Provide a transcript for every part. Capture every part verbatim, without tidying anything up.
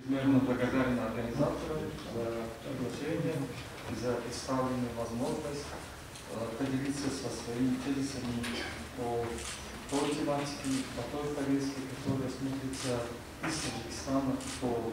безмерно благодарен организаторам за приглашение, за представленную возможность поделиться со своими тезисами по той тематике, по той повестке, которая смотрится из Таджикистана по,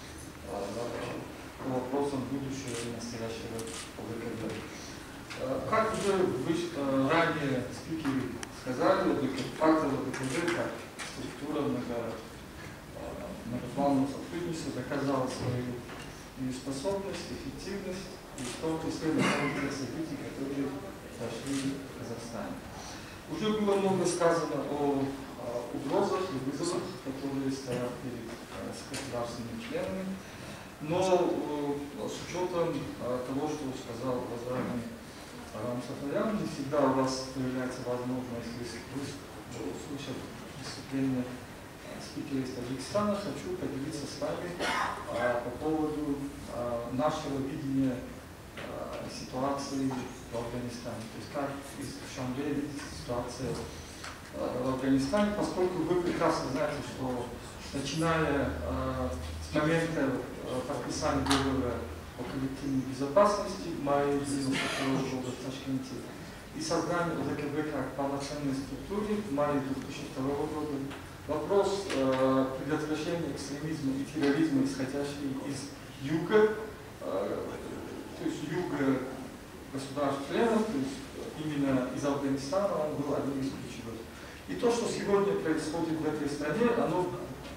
по вопросам будущего и настоящего ОВКБ. Как уже вы ранее спикеры сказали, фактор ОВКБ как структура много, многопланового сотрудничества доказала свою способность, эффективность и в том числе на тех событий, которые прошли в Казахстане. Уже было много сказано о, о угрозах и вызовах, которые стоят перед государственными членами, но э, с учетом э, того, что сказал уважаемый Арам Сафарян, не всегда у вас появляется возможность услышать выступление спикера из Таджикистана. Хочу поделиться с вами э, по поводу э, нашего видения э, ситуации в Афганистане. То есть как из Шамбе видит ситуация э, в Афганистане, поскольку вы прекрасно знаете, что начиная э, с момента э, подписания договора о коллективной безопасности в мае девяносто второго года в Ташкенте и создания ОВКБ как полноценной структуры в мае две тысячи второго года, вопрос э, предотвращения экстремизма и терроризма, исходящий из юга, э, то есть юга государств-членов, то есть именно из Афганистана, он был одним из ключевых. И то, что сегодня происходит в этой стране, оно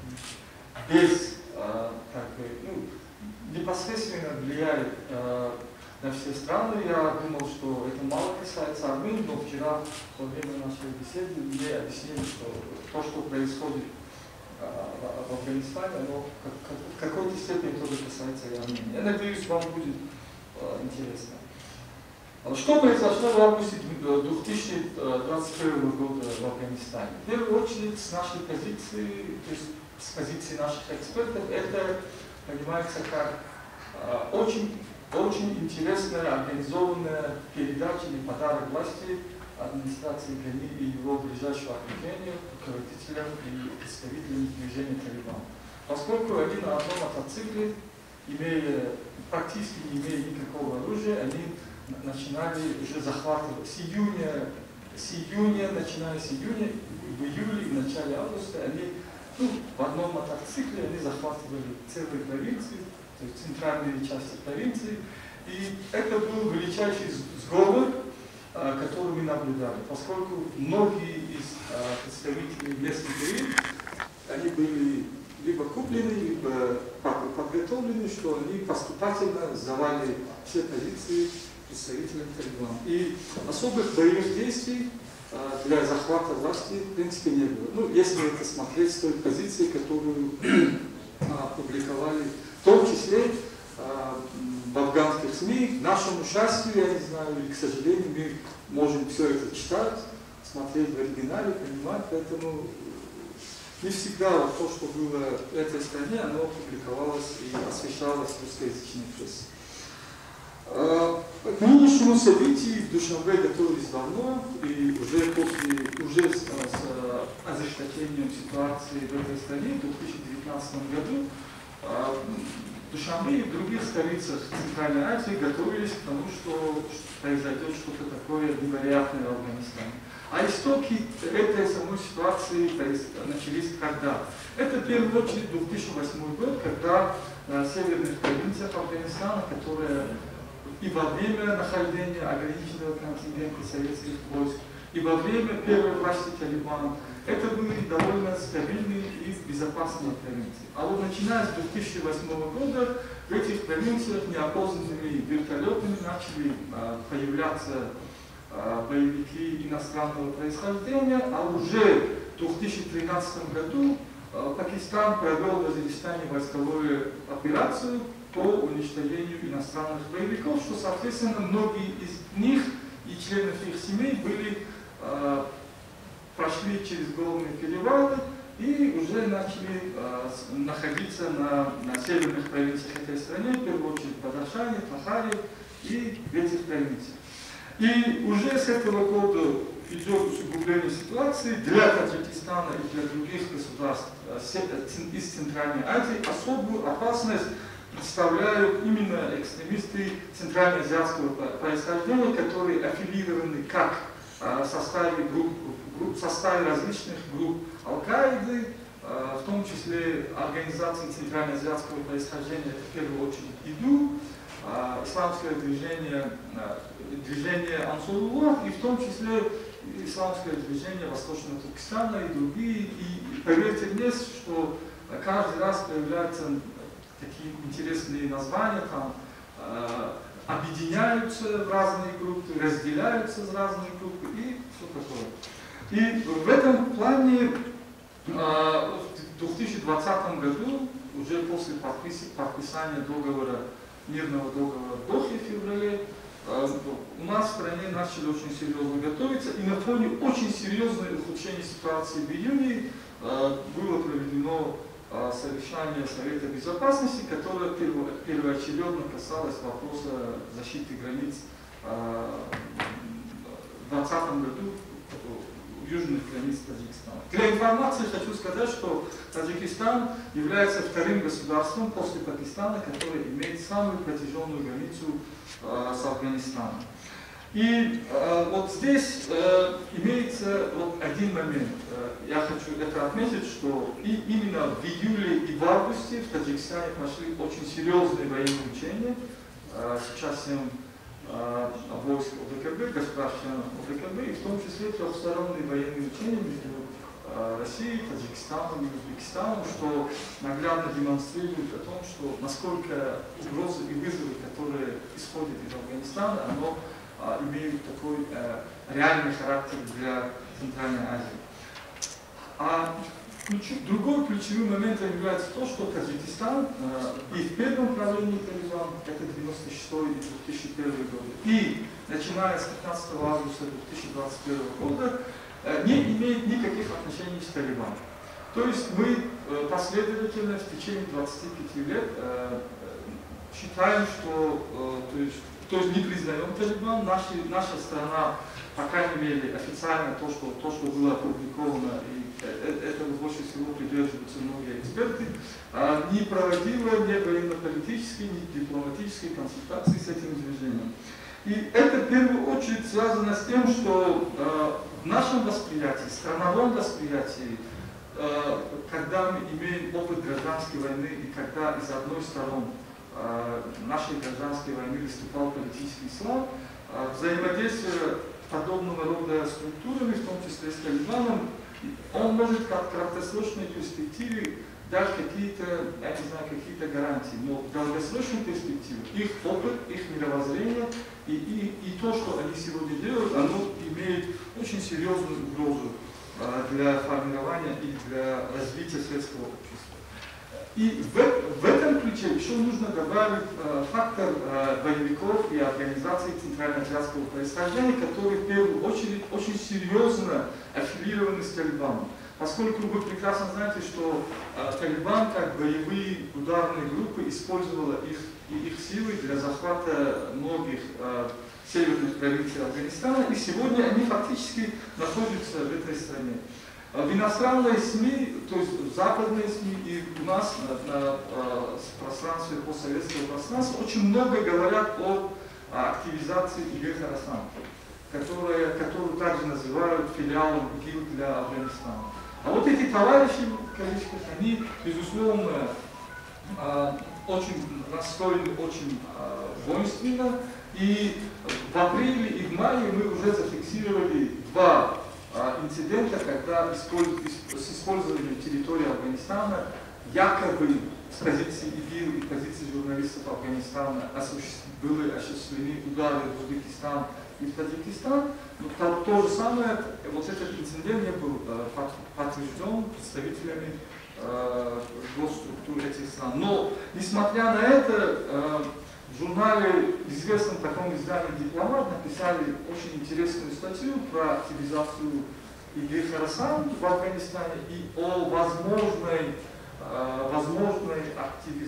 без, э, как бы, ну, непосредственно влияет э, на все страны. Я думал, что это мало касается Армении, но вчера во время нашей беседы мне объяснили, что то, что происходит э, в Афганистане, оно как, как, в какой-то степени тоже касается и Армении. Я надеюсь, вам будет э, интересно. Что произошло в августе две тысячи двадцать первого года в Афганистане? В первую очередь, с нашей позиции, то есть с позиции наших экспертов, это понимается как э, очень, очень интересная организованная передача или подарок власти администрации Гани и его ближайшего окружения, руководителям и представителям движения Талибан. Поскольку они на одном мотоцикле, имея, практически не имея никакого оружия, они начинали уже захватывать с июня, с июня, начиная с июня, в июле и в начале августа, они ну, в одном мотоцикле они захватывали целые провинции, то есть центральные части провинции, и это был величайший сговор, который мы наблюдали, поскольку многие из представителей местных элит, они были либо куплены, либо подготовлены, что они поступательно сдавали все позиции представителям Талибан. И особых боевых действий для захвата власти в принципе не было. Ну, если это смотреть с той позиции, которую опубликовали, в том числе в афганских СМИ, к нашему счастью, я не знаю, или к сожалению, мы можем все это читать, смотреть в оригинале, понимать, поэтому не всегда то, что было в этой стране, оно публиковалось и освещалось в русскоязычной прессе. К нынешнему событию в Душанбе готовились давно, и уже после, уже с, с ожесточением ситуации в этой стране в две тысячи девятнадцатом году в Душанбе и в других столицах Центральной Азии готовились к тому, что произойдет что-то такое невероятное в Афганистане. А истоки этой самой ситуации начались когда? Это в первую очередь две тысячи восьмой год, когда в северных провинциях Афганистана, которые и во время нахождения ограниченного контингента советских войск, и во время первой власти Талибана, это были довольно стабильные и безопасные провинции. А вот начиная с две тысячи восьмого года в этих провинциях неопознанными вертолетами начали а, появляться а, боевики иностранного происхождения, а уже в две тысячи тринадцатом году а, Пакистан провел в Азербайджане войсковую операцию по уничтожению иностранных боевиков, что, соответственно, многие из них и членов их семей были, э, прошли через горные перевалы и уже начали э, находиться на, на северных провинциях этой страны, в первую очередь в Бадахшане, Тахаре и в этих провинциях. И уже с этого года идет усугубление ситуации для Таджикистана и для других государств из Центральной Азии. Особую опасность представляют именно экстремисты центральноазиатского происхождения, которые аффилированы как в составе, групп, групп, в составе различных групп Аль-Каиды, в том числе организации центральноазиатского происхождения, в первую очередь ИДУ, исламское движение, движение Ансуруллах, и в том числе исламское движение Восточного Туркестана и другие. И поверьте мне, что каждый раз появляются такие интересные названия, там э, объединяются в разные группы, разделяются в разные группы и все такое. И в этом плане э, в две тысячи двадцатом году, уже после подпис подписания договора, мирного договора в Дохе в феврале, э, у нас в стране начали очень серьезно готовиться, и на фоне очень серьезного ухудшения ситуации в июне э, было проведено совещание Совета Безопасности, которое первоочередно касалось вопроса защиты границ в двадцатом году южных границ Таджикистана. Для информации хочу сказать, что Таджикистан является вторым государством после Пакистана, который имеет самую протяженную границу с Афганистаном. И э, вот здесь э, имеется вот один момент. Я хочу это отметить, что и именно в июле и в августе в Таджикистане прошли очень серьезные военные учения. Э, сейчас семь э, войск ОДКБ, государственных ОДКБ, и в том числе трехсторонние военные учения между э, Россией, Таджикистаном и Узбекистаном, что наглядно демонстрирует о том, что насколько угрозы и вызовы, которые исходят из Афганистана, оно имеют такой э, реальный характер для Центральной Азии. А ключ, другой ключевым моментом является то, что Таджикистан э, и в первом правлении Талибан, это девяносто шестой и две тысячи первый год, и начиная с пятнадцатого августа две тысячи двадцать первого года, э, не имеет никаких отношений с Талибаном. То есть мы э, последовательно в течение двадцати пяти лет э, считаем, что э, то есть, То есть не признаем Талибан, наша, наша страна, по крайней мере, официально то, что, то, что было опубликовано, и этого больше всего придерживаются многие эксперты, не проводила ни военно-политические, ни дипломатические консультации с этим движением. И это в первую очередь связано с тем, что в нашем восприятии, страновом восприятии, когда мы имеем опыт гражданской войны и когда из одной стороны нашей гражданской войны выступал политический ислам, взаимодействие подобного рода структурами, в том числе с Талибаном, он может как в краткосрочной перспективе дать какие-то, я не знаю, какие-то гарантии, но в долгосрочной перспективе их опыт, их мировоззрение и, и, и то, что они сегодня делают, оно имеет очень серьезную угрозу для формирования и для развития светского общества. И в, в этом ключе еще нужно добавить э, фактор э, боевиков и организаций центральноазиатского происхождения, которые в первую очередь очень серьезно аффилированы с Талибаном. Поскольку вы прекрасно знаете, что э, Талибан, как боевые ударные группы, использовала их, и их силы для захвата многих э, северных провинций Афганистана, и сегодня они фактически находятся в этой стране. В иностранные СМИ, то есть в западные СМИ и у нас на, на, на пространстве постсоветского пространства очень много говорят о, о активизации ИГИЛ Хорасан, которую, которую также называют филиалом ИГИЛ для Афганистана. А вот эти товарищи, в кавычках, они, безусловно, очень настроены очень воинственно, и в апреле и в мае мы уже зафиксировали два инцидента, когда с использованием территории Афганистана якобы с позиции ИГИЛ и позиции журналистов Афганистана были осуществлены удары в Узбекистан и в Таджикистан. Но то, то же самое, вот этот инцидент не был подтвержден представителями э, госструктур этих стран. Но, несмотря на это, э, в журнале, известном таком издании «Дипломат», написали очень интересную статью про активизацию ИГИЛ Хорасан в Афганистане и о возможной, э, возможной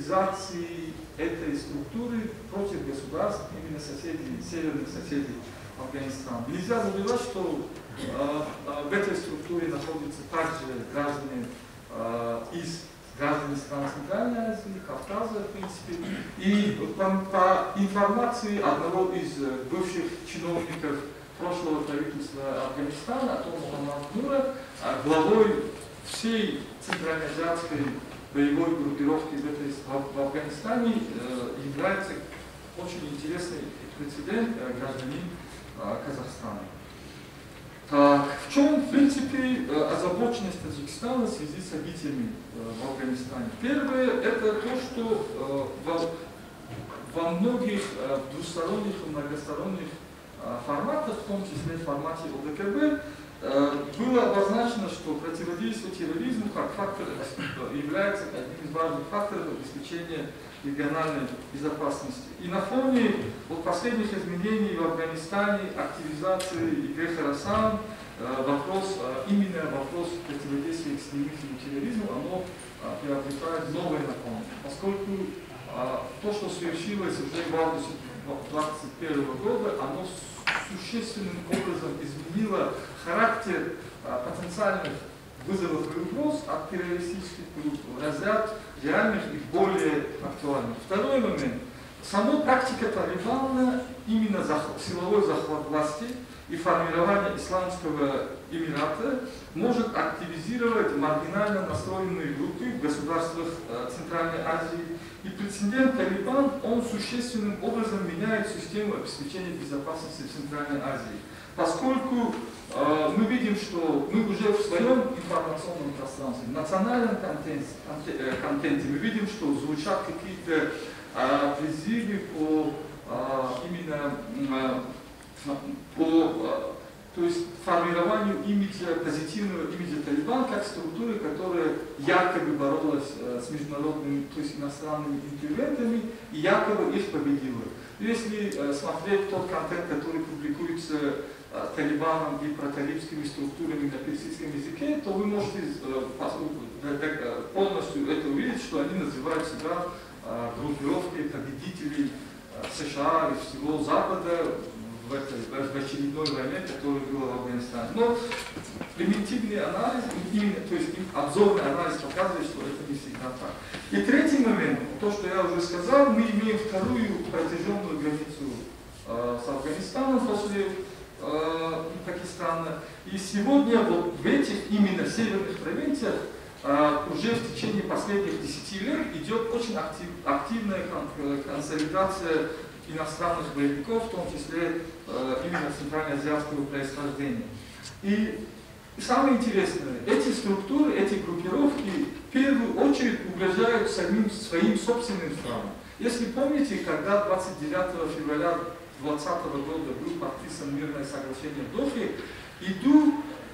активизации этой структуры против государств, именно соседей, северных соседей Афганистана. Нельзя забывать, что э, э, в этой структуре находятся также граждане э, из граждане стран Центральной Азии, Кавказа, в принципе. И по, по информации одного из бывших чиновников прошлого правительства Афганистана, Атома Мухаммад, главой всей центральноазиатской боевой группировки в, этой, в, в Афганистане э, является очень интересный прецедент э, гражданин э, Казахстана. Так, в чем, в принципе, озабоченность Таджикистана в связи с событиями в Афганистане? Первое, это то, что во, во многих двусторонних и многосторонних форматах, в том числе в формате ОДКБ, было обозначено, что противодействие терроризму как фактор является одним из важных факторов обеспечения региональной безопасности. И на фоне вот последних изменений в Афганистане, активизации ИГ Харасан, вопрос, именно вопрос противодействия экстремизму и терроризму, оно приобретает новое наполнение. Поскольку то, что совершилось уже в августе две тысячи двадцать первого года, оно существенным образом изменило характер потенциальных вызовов и угроз от террористических групп в разряд реальных и более актуальных. Второй момент. Сама практика Талибана, именно захват, силовой захват власти и формирование Исламского Эмирата может активизировать маргинально настроенные группы в государствах э, Центральной Азии. И прецедент Талибан, он существенным образом меняет систему обеспечения безопасности в Центральной Азии. Поскольку э, мы видим, что мы уже в своем информационном пространстве, в национальном контенте, контенте, контенте мы видим, что звучат какие-то э, призывы по э, именно э, по э, то есть формированию имиджа, позитивного имиджа Талибан как структуры, которая якобы боролась э, с международными, то есть иностранными интервентами и якобы их победила. Если э, смотреть тот контент, который публикуется э, Талибаном и проталибскими структурами на персидском языке, то вы можете э, полностью это увидеть, что они называют себя э, группировкой победителей э, США и всего Запада в, этой, в очередной войне, которая была в Афганистане. Но примитивный анализ, именно, то есть обзорный анализ показывает, что это не всегда так. И третий момент, то, что я уже сказал, мы имеем вторую протяженную границу э, с Афганистаном после э, Пакистана. И сегодня вот в этих именно северных провинциях э, уже в течение последних десяти лет идет очень актив, активная консолидация иностранных боевиков, в том числе э, именно центральноазиатского происхождения. И самое интересное, эти структуры, эти группировки в первую очередь угрожают самим своим собственным странам. Если помните, когда двадцать девятого февраля две тысячи двадцатого года был подписан мирное соглашение в Дохе, ИДУ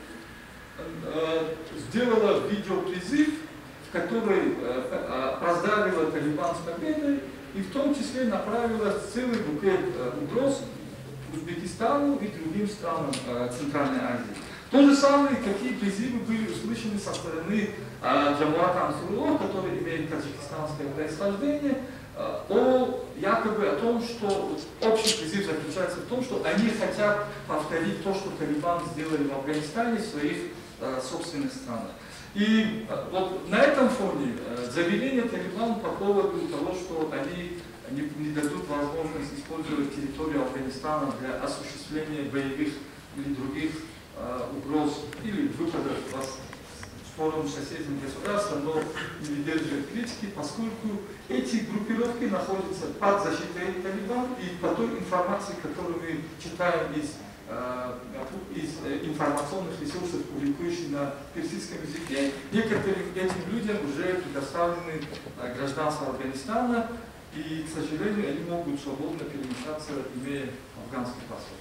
э, сделала видеопризыв, в который э, поздравила Талибан с победой, и в том числе направила целый букет э, угроз Узбекистану и другим странам э, Центральной Азии. То же самое, какие призывы были услышаны со стороны э, Джамуата Ансурулло, который имеет таджикистанское происхождение, э, о якобы о том, что общий призыв заключается в том, что они хотят повторить то, что Талибан сделали в Афганистане, в своих э, собственных странах. И вот на этом фоне заявление Талибана по поводу того, что они не, не дадут возможность использовать территорию Афганистана для осуществления боевых или других э, угроз или выпадов в сторону соседних государств, но не выдерживает критики, поскольку эти группировки находятся под защитой Талибана, и по той информации, которую мы читаем из из информационных ресурсов, публикующих на персидском языке, некоторым этим людям уже предоставлены гражданство Афганистана, и, к сожалению, они могут свободно перемещаться, имея афганский паспорт.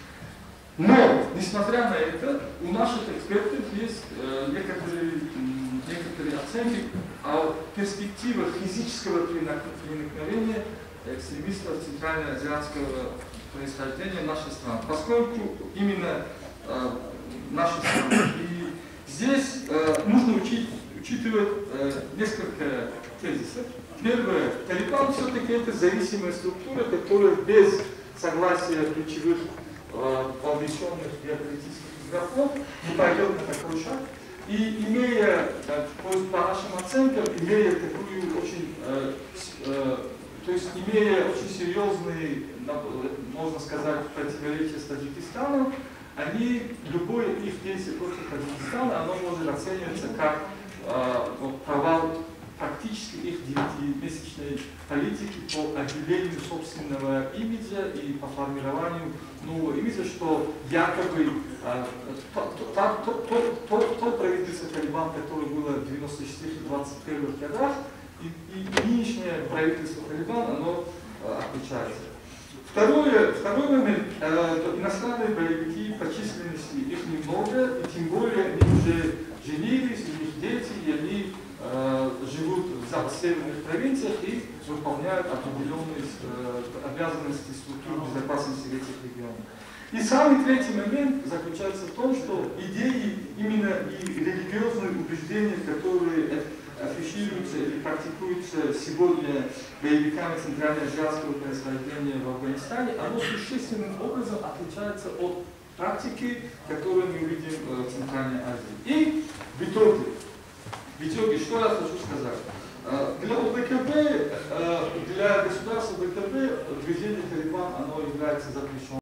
Но, несмотря на это, у наших экспертов есть э, некоторые, некоторые оценки о перспективах физического проникновения экстремистов центральноазиатского происхождения нашей страны, поскольку именно э, нашей страны. И здесь э, нужно учить, учитывать э, несколько тезисов. Первое, Талибан все-таки это зависимая структура, которая без согласия ключевых вовлеченных геополитических игроков не пойдет на такой шаг. И имея, то есть по нашим оценкам, имея такую очень, э, э, то есть имея очень серьезные, можно сказать, противоречия с Таджикистаном, они, любое их действие против Таджикистана, оно может оцениваться как э, провал практически их девятимесячной политики по отделению собственного имиджа и по формированию нового имиджа, что якобы э, то, то, то, то, то, то правительство Талибан, которое было в девяносто шестых - двадцать первых годах, и, и нынешнее правительство Талибан, оно э, отличается. Второе, второй момент, э, иностранные боевики по численности их немного, и тем более они уже женились, у них дети, и они э, живут в северных провинциях и выполняют определенные э, обязанности структур безопасности в этих регионах. И самый третий момент заключается в том, что идеи, именно и религиозные убеждения, которые афишируются или практикуются сегодня боевиками центральноазиатского происхождения в Афганистане, оно существенным образом отличается от практики, которую мы видим в Центральной Азии. И в итоге, в итоге, что я хочу сказать? Для ОДКБ, для государства ОДКБ движение Талибан, оно является запрещенным.